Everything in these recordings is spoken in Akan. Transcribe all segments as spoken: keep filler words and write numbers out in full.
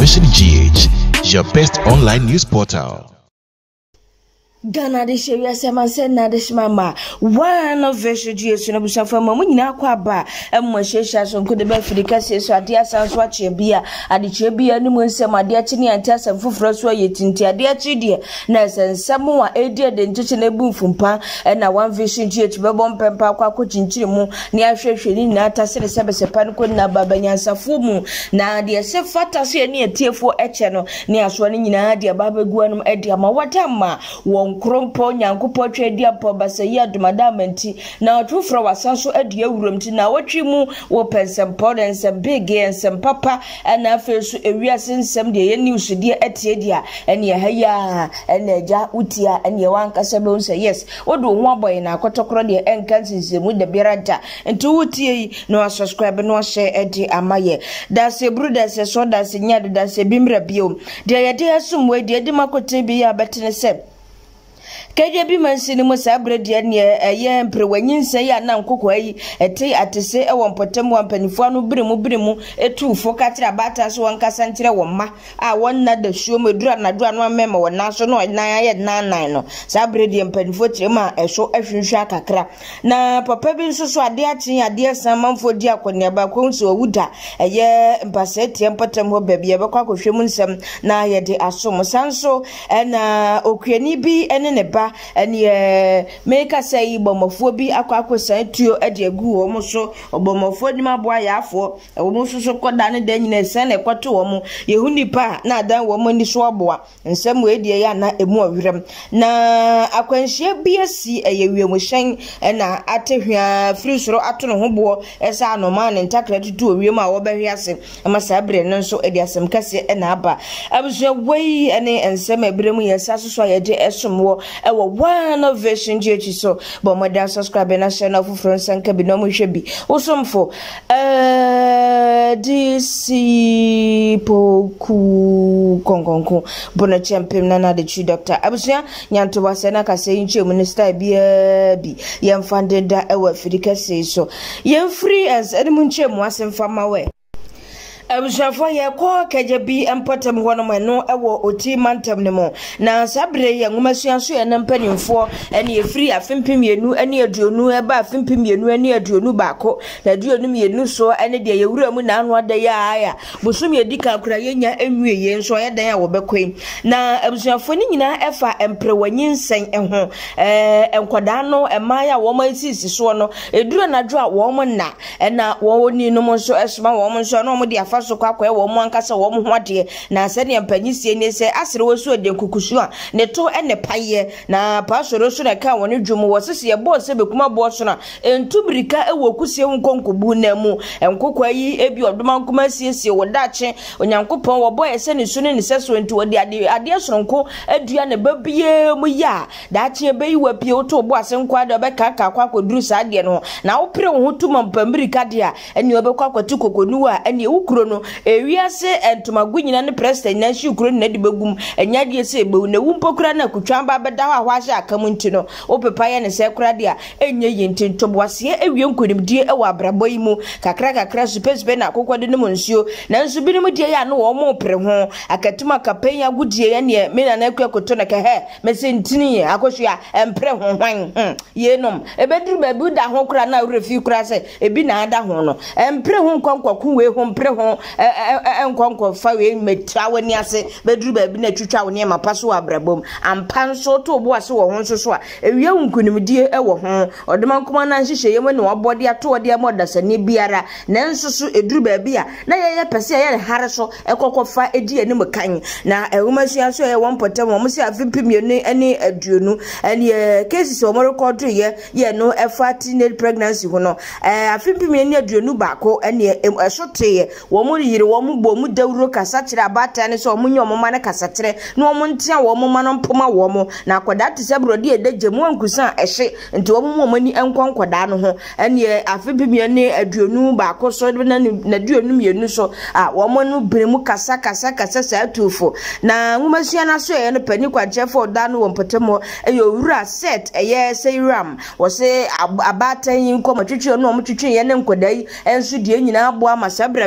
Version G H, your best online news portal. Ghana de shewe asema se na de shimama one of Version G H na busafa ma munyina akwa ba emma shesha so nko de ba Afrika se so ade asanso ache bia ade che bia ni mu nsem ade ache ni ante asem foforo so yetinti ade ache de na sensem wa edi de ncheche na bu mfumpa na one Version G H bebo mpempa akwa ko chinchiri mu ni ahwehwe ni na atasere sebesepa no ko na babanyansafo mu na de se fata so ni etiefo eche no ni aso ni nyina de babegu anum edi ama watamma wo krompo nyankopo twedi apo basayi adumadamenti na otufro wasanso ade awuramti na wotwi mu wo pensem podensem big ensem papa na afesu ewiase nsem de ye news de etie dia ene haya ene ja utia ene wankasa be unse yes wodo ho aboy na akotokro de enkansinse mu de birada nti wutie no subscribe no share edi amaye da se bruda se so da se nyade da se bimra bio de ye de asumwe de de makote bi ya betene se Kaje bi mansini mu sabrede ne eye mprewanyinsa ya na nkokwa yi ete atese e wonpotem wampanifo anu biremu biremu etufo katira bata so wankasa ntire womma a wonna da shuo medura na dura no amema wona so no nan aye nan nan no sabrede mpanifo tirema eso ahwinhwa kakra na papa bi nso so ade achen ade samanfo di akonia ba konso wuda eye mpase tie mpatem ho babie be kwa kohwem nsem na ye de asom sanso na okuani bi ene ne ba eni eh meka say bomofo bi akwa akosan tuo ade agu wo mo so obomofo ni maboa ya afo wo mo so so koda ne da nyina sen na kwato wo mo yehu nipa na adan wo mo ni so oboa nsem we die ya na emu awirem na akwanhia bi asi eyewie mo hyen na atehwa free soro ato no hobo esa anoma ne ntakra tutu owiem a wo behwe ase ama sabre no so ede asem kase na aba abusua wei ene ensem ebremu yesa so so ye de esomwo one of Version G H so but my dad subscribe na share na for sanka bi no mo hwebi osomfo eh dc poku konkonko bona champion na na de chi doctor abusia nyanto wase na kase nche minister bia bi yemfande da ewa Afrika sei so yem free as edmu nche mu asemfa mawe Abusafo ye ko keje bi empatem hono no ewo oti mantem ne mo na sabre ye ngumasuan so ye nampanimfo ene ye free afempem yenu ene aduonu eba afempem yenu ene aduonu baako na aduonu yenu so ene de ye wura mu na anu ada ya aya busum ye dika kura ye nya enwie ye nso ye dan a wo bekwen na abusafo ni nyina efa emprewanyinsen eho eh enkoda no emaya wo ma sisi so no eduro na dro a wo mo na na wo ni no mo so esma wo mo so no mo de afa so kwa kwa wo mo ankasa wo mo hoade na se ne mpanyisie ne se asere wo so de kukusu a ne to ene paye na pasoro so na ka woni dwumu wo sese ye bo se bekuma bo so na entubrika ewo kusie nkonkobu na mu enkokwa yi ebi odoma nkoma siesie wo dache onyankopon wo bo ye se ne su ne ne se so enti wo de ade ade soronko adua ne babie mu ya dache be yi wa pie wo to bo asenkwa de be ka ka kwa koduru sa de no na wo pre wo hutuma mpamirika de a ene wo be kwa kwatu kokonu a ene wukuro no ewiase entomagu nyina ne president na shi ukuro na de begum enya de se be na wumpokura na kutwamba beda ho ahwahye akamu nti no opepa ye ne se kura de a enye yinti ntoboase ewie nkonimdie e wa abrabo yi mu kakra kakra supespe na akokode ne monsuo na nso bi ne mu die ya no wo mo pre ho akatuma kapen ya gudie ye ne me na na kwakoto na ka he mese ntini ye akohua empre ho hwan yenom ebeduru babu da ho kura na refi kura se ebi na ada ho no empre ho nkonkwaku we ho mpre ho enkonko fa we metra wani ase beduru ba bi na twitwa woni ma paso abrabom ampan so to bo ase wo ho so so a ewie nkunimdie e wo ho odema nkoma na nhihye yem ne wobode ato ode amodasane biara na nso so eduru ba bi a na ye ye pese ye hare so ekokofa edi anim kan na ewumasua so ye wonpotem wo mse afimpimienu ene aduonu ene cases wo record ye ye no efa teenage pregnancy ho no eh afimpimienu aduonu baako ene esote wo mo yire wo mo bo mu dawuro kasa kire abata ne so mo nyo mo ma ne kasa kire no mo ntia wo mo ma no mpoma wo mo na akoda te se brodi edagye mo ankusa ehye nti wo mo mo ni enkonkoda no ho ene afibimie ne aduonu baako so na na duonu mienu so a wo mo no bremu kasa kasa kasa sa atufo na ngumasua na so ye no pani kwachefo da no wo mpotemo eyo wura set eye seiram wo se abata yin ko matwetwe no mo twetwe ye ne nkoda yi enso die nyina abo ama sabra meka se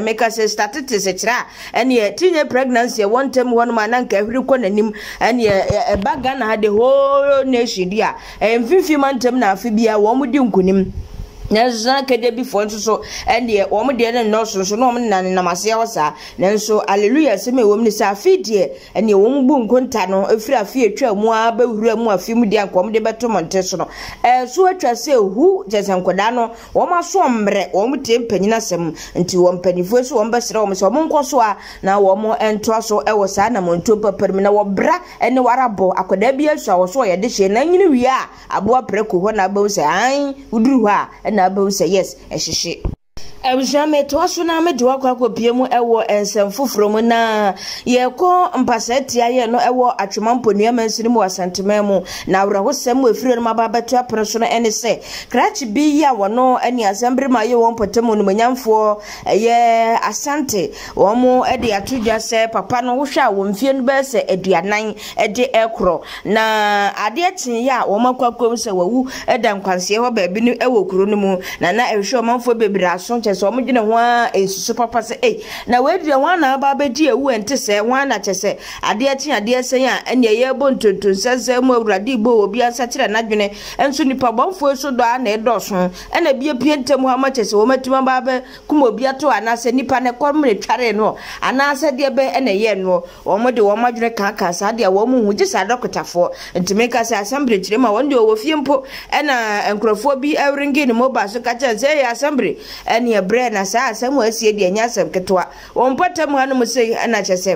statistics kira ene ye tinye pregnancy one time one man na nka hwiri ko nanim ene ye baga na the whole nation dia emfifi man tem na afi bia wo mu di nkunim nanso kede bi fo nso so ene wo mu de ne no so so no mo na ne namase ya wasa nanso hallelujah se me wo mu ni sa afi de ene wo mu bu nkonta no afiri afi atwa mu aba hura mu afi mu de anko mo de beto monte so no eh so atwa se hu jesenkoda no wo ma so mbre wo mu te mpanyina sem nti wo mpanifo so wo mbesere wo so wo nkoso a na wo mo ento so e wo sa na monto papar mi na wo bra ene warabo akoda bi asu a wo so ye de hye na nyini wi a aboa preko ho na ba se an uduru ha na ba say yes ehihye Ebjame to aso na me de wakwa kopie mu ewo ensem foforo mu na ye ko mpasati aye no ewo atwemampo nuama nsini mu wasantema mu na awrahosem mu efire no mababeto apreso no ene se krachi bi ya wono ani asembre ma ye won potemu no manyamfo ye asante wo mu e de atudwa se papa no wohwa wo mfie no be se aduanan e de ekro na ade atin ya wo makwakom se wawu e da nkwanse ho ba bi no ewo kuro no mu na na ehwe o manfo bebira so so mo gine ho esusu papa se eh na we dua ho na ba ba di ewu ente se ho na chese ade atin ade sen a ene ye bo ntonton sese mu awurade bo obi asakire na dwene enso nipa bonfo so do a na edoso ena bie pientem ho ma chese wo matima ba ba kuma obi ato anase nipa ne kom ne tware no anase de be ene ye no wo mo de wo madwene kaka sa de wo mu hu gisa dokotafo ntimeka se assembly kire ma wonde wo fiempo ena enkrofo bi awringi ne moba so ka chese ye assembly ene bre na sa asemu asie de anya asem ketwa won patam hanu mu sei ana chese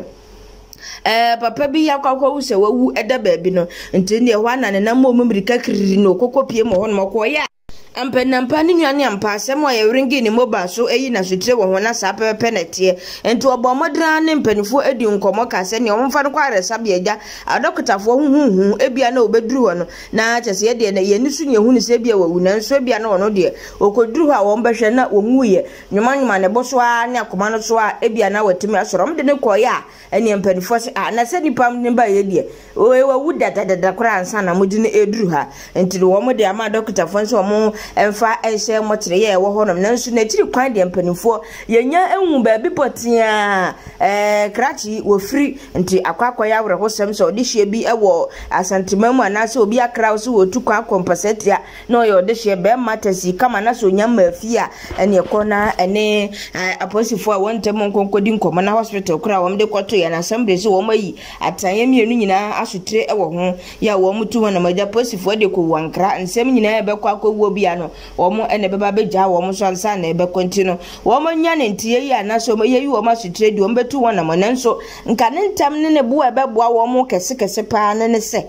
eh papa bi yakwa wo se wawu eda ba bi no nti ne ho ana ne na mo mmirika kiriri no kokopie mo ho no ko ya ampenampa ni nwane ampa asem wa yewringi ni moba so eyi na sutire wo ho na sa pepe netie enti obomodra ne mpanifo edi nkomo ka se ne omfa no kwa resa biaja adokotafo huhuhu ebia na obeduru ho no na chese de na ye nisu nye hu ni se bia wawu na nso bia na ono de okoduru ha wo mbehwe na omuye nyuma nyuma ne boso a ne akoma no so a ebia na watimi asoro mde ne koya ene mpanifo se a na se nipam ne ba ye de o wawu dadada kora ansa na mudi ne eduru ha enti wo mo de ama adokotafo nso mo emfa ehye motre ye wo honom nanso na tiri kwan de mpanifo yenya enwu ba bi potia eh krachi wo free nti akwakwa ya wre hosem so de hye bi ewo asantemamu anase obi akra so wo tukwa compensatia no yo de hye be matasi kama na so nya mafia ene kona ene aposifo a wontem nkonkodi nkomo na hospital kra wo mde kwato ya na assembly so wo mayi atanye mienu nyina asotire ewo ho ya wo mutu ho na maja posifo de ko wankra nsem nyina be kwa akwo bi no omo ene beba beja wo mo so ansa na ebe continue wo mo nya ne ntie yi anaso mo yeyi wo ma so trade wo mbetu wona mo nanso nka ne ntam ne ne bo ebe boa wo mo kese kese pa ne ne se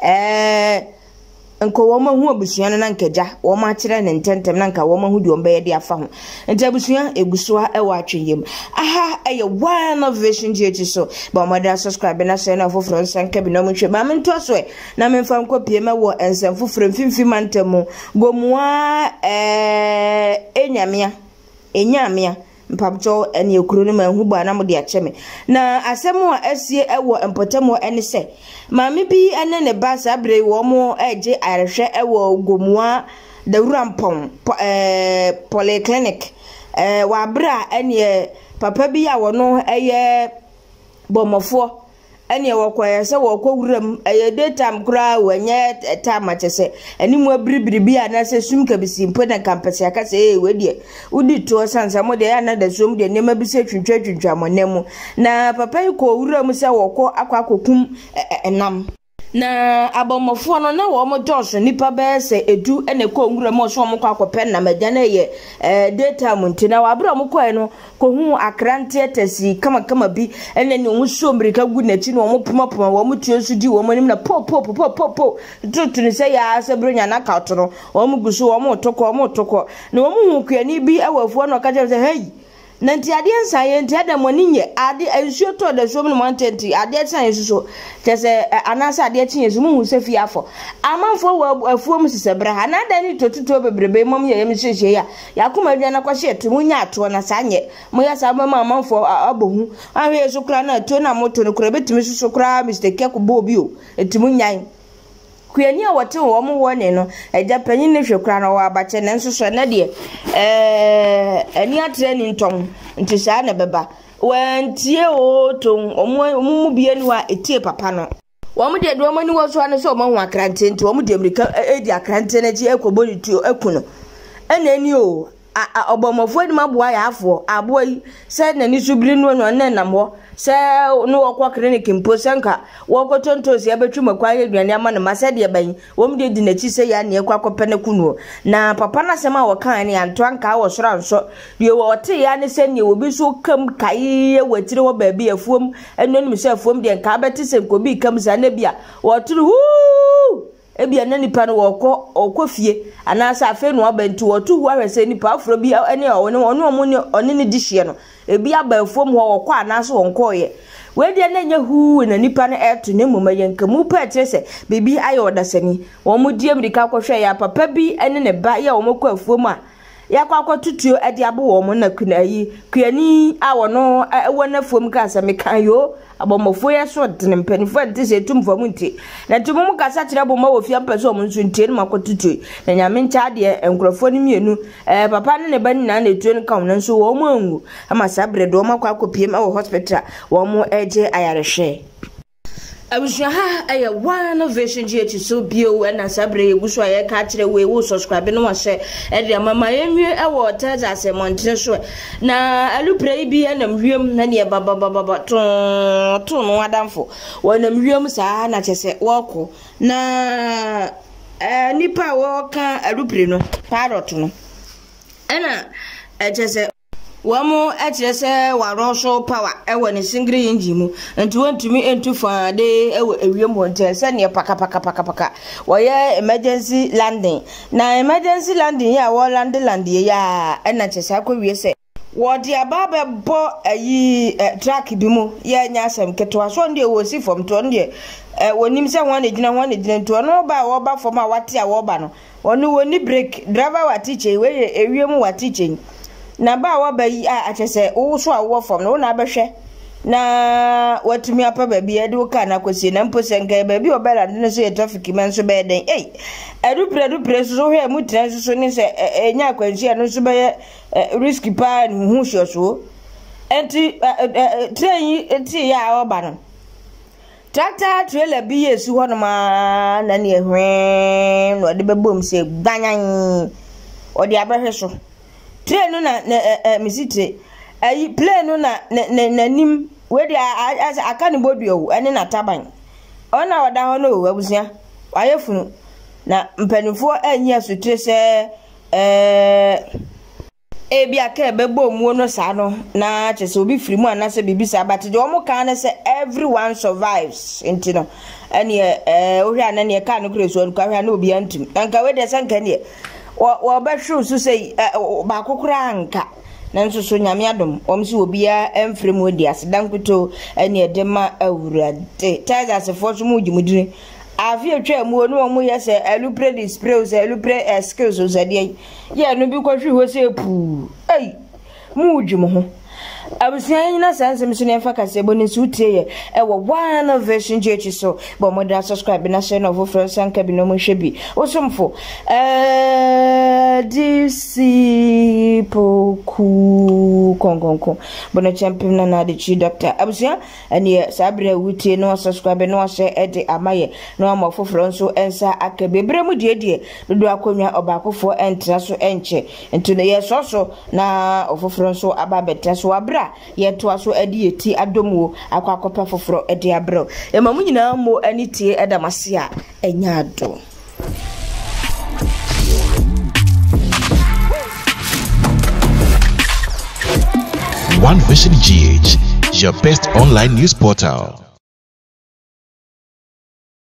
eh nko wo ma hu abusua no na nkaja wo ma kire ne ntentem na nka wo ma hu di ombe ye de afa ho nti abusua egusoa e wa atweyem aha eye one of vision gh so ba mo da subscribe na share na foforo nsanka bi na mo hwe ba me nto so e na me mfa nko pie ma wo ensam foforo mfimfi mantemu gomua eh enyamia enyamia mpabjo ene ekuru no manhu ba na mo de acheme na asemu a asie ewo empotemo ene se maami bi ene ne ba sabre wo mo eje arehwe ewo gomua dawurampon eh polyclinic eh wa bra ene papa bi ya wono eye bomofo ene wokoye se wokowuram eye daytime kura wenye time chese eni mu abiribiribi ana se sum ka bisimpo na kampese aka se e wedie udi to sansa mo de ana da sum de nema bi se twintwa twintwa monemu na papa ko wuram se woko akwa akokum enam na abomofo no na wo mo josh nipa be se edu ene ko ngura mo so mo kwa akopɛ na magana ye eh data muntina wa abra mo koe no ko hu akrante tasi kama kama bi ene ne hu so mrika gu na chi no mo poma poma wo mo tuo su di wo mo nim na po po po po po tutu ne se ya se bronya na ka to no wo mo gusu wo mo tokɔ wo mo tokɔ na wo mo hu kwani bi awafuo no ka je se hey nanti ade nsa ye nti ada moni nye ade ensuo to da so mu montenti ade san yesu so tese anasa ade chin yesu mu hu se fi afo amanfo wa afuo mu sisebra ha na da ni totuto bebrebe mom ye yem hyehye ya yakoma adwa na kwahye to mu nya ato na sanye mo ya sa mama amanfo abohu ahwe yesu kra na to na moto no kra betimi so kra mistake ko bo bi o etimu nyan kuani a wote wo mo wone no agya panyin ne hwekura no wa abache ne nso so na de eh ani atre ni ntom nti saa na beba wantie o ton omo omo bie ni wa etie papa no wo mo de do mani wo so ane so omo ho akrante nti wo mo de Amerika edi akrante na ji ekobodi tuo ekuno ena ni o obomofo ni maboa ya afo aboa yi se na ni subiri no no na namho se no wokwa clinic mpo senka wokwa tontosi abetwuma kwa aduane ama na mase de ban wo mde di na chi se ya na ekwa kopene kuno na papa na sema wo kan ne anto anka wo sora nso de wo te ya ne se ne obi so kam kai watire wo ba bi afuom enonim se afuom de nka abeti se nkobi kam za na bia wo turu hu ebia na nipa no wokọ okofie anasa afa no abantu wotu hu ahwese nipa afro bi ene one one omo ne one ne dihye no ebia ba afom ho wokọ anasa wonko ye we de na nya hu na nipa no eto ne moma ye nkamu pa tirese bebi ayo odasani wo mu die mdika kwohwe ya papa bi ene ne ba ya wo mokọ afom a ya kwakọ tutuo ade abo wo mo na kunayi kuani a wono ewo na afom ka asame kan yo abomofo ye so dene mpanifo ante se tumfo mu nti na tumum kasa kire boma wo fia mpese o mu nso ntie ne makotutu na nyame ncha de enkrofo ne mienu eh papa ne ne ba ni na na etuo ne kam na nso wo mu angu ama sabre do makwa akopiem wo hospital wo mu eje ayarehwe abushia ha aye one version G H so bio na sabre eguso aye ka kire we wo subscribe no wa share e de mama yenwie e wo teza asemontre so na alupre bi na mhwem na ne baba baba to to no adamfo wona mhwem saa na chese woko na eh nipa wo ka alupre no parrot no ena e chese Wamo akire se waronso power ewo ne single engine mu nti wontumi entu fa de ewo ewiem honte se ne paka paka paka paka woye emergency landing na emergency landing ya wo land land ya ena chese akọwie se wodi ababa bo ayi track bi mu ya nya asem ketwa so ndie wo si fom to ndie wonim se wan ejina wan ejina to no ba wo ba fom a wate a wo ba no wonu woni break driver watiche we ewiem watiche na ba wa ba yi a achese wo so a wo fom no na behwe na watumi apa ba bi ade wo ka na kwesi na mpose nka ba bi obela ne so ye traffic man so be den eh adupre adupre so hwe mu tran so ni se enya kwansi no so be risky pa hu hwo so enti train yi ti ya wo ba no tractor trailer bi yesu ho no ma na ne hwe no de bebom se gbanyan odi abehwe so train no na misite ayi plane no na na nim we dia aka ne boduo ene na taban ona wada ho no abusia ayefunu na mpanifo anyi asutre se eh e bia ka bebo mu no sa no na chese obi firi mu anase bibisa but de omo kan na se everyone survives enti no ene eh ohia na ne ka no kreso nka hia na obi antum anka we de sanka ne wo ba hwu so sei ba kokora anka na nso so nyame adom omsi obia emfrem odi asedankoto ene edema awurade taza asefo so mu gimudire afi atwa mu onu omu yese alupre display so alupre skills so zade ye no bi kwahwi ho se pu ei mu gimo ho abusia nyina sansem so ne fa kasebo ne sutie ye e wo one version G H so bo moda subscribe na share no for sanka bi no mo hwebi osomfo eh disipoku kongonko bona champion na na de chi doctor abusia ene sabre wutie no subscribe no share e de amaye no amofoforo nso ensa aka bebre mu die die dodo akonwa obakofo entra so enche ento ne ye soso na ofoforo nso ababeta so abra yeto aso adi eti adomuo akwakopa foforo edi abro ema mu nyina mo anitie edamase a enya ado. One Vision G H, your best online news portal.